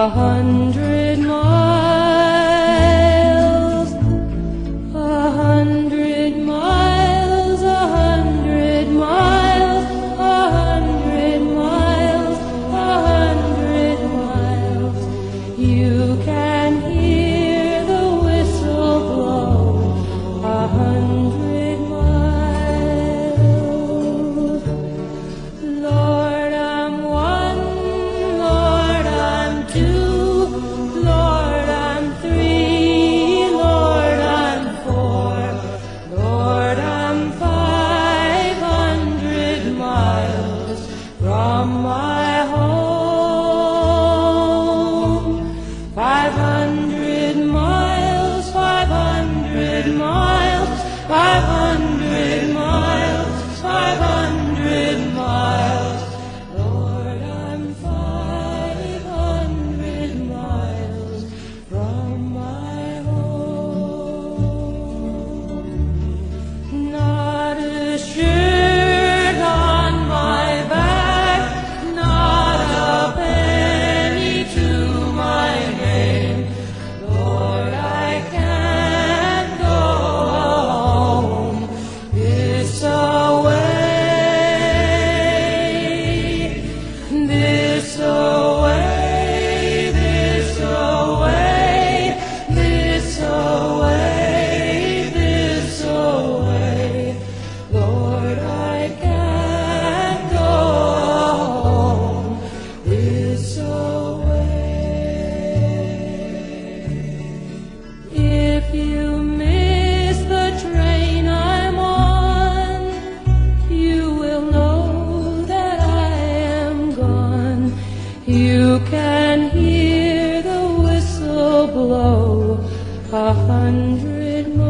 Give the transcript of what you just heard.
100 miles, 100 miles, 100 miles, 100 miles, 100 miles. You can hear the whistle blow 100 miles. Lord, I'm one, Lord, I'm two, Lord, I'm three, Lord, I'm four, Lord, I'm 500 miles from my home. 500 miles, 500 miles, 500 miles, 500 miles. Lord, I'm 500 miles from my home. Not a shirt on my back, not a penny to my name. Lord, I can't go home this away, this away, this away, this away, this away. Lord, I can't go home this away. If you miss the train I'm on, you will know that I am gone. You can hear the whistle blow 100 miles.